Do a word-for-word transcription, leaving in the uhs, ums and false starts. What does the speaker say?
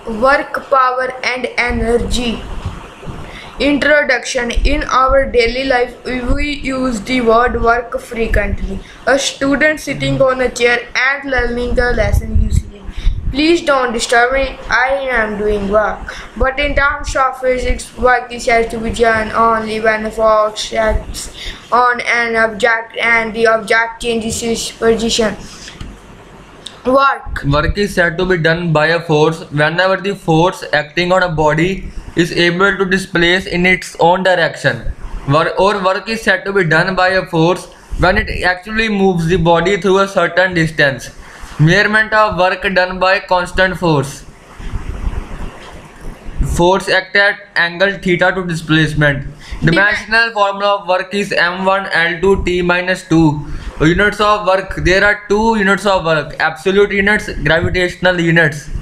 Work, power, and energy. Introduction. In our daily life, we use the word work frequently. A student sitting on a chair and learning the lesson usually. Please don't disturb me, I am doing work. But in terms of physics, work is said to be done only when a force acts on an object and the object changes its position. Work. Work is said to be done by a force whenever the force acting on a body is able to displace in its own direction. Work or work is said to be done by a force when it actually moves the body through a certain distance. Measurement of work done by constant force. Force act at angle theta to displacement. Dimensional formula of work is m one L two T minus two. Units of work. There are two units of work. Absolute units, gravitational units.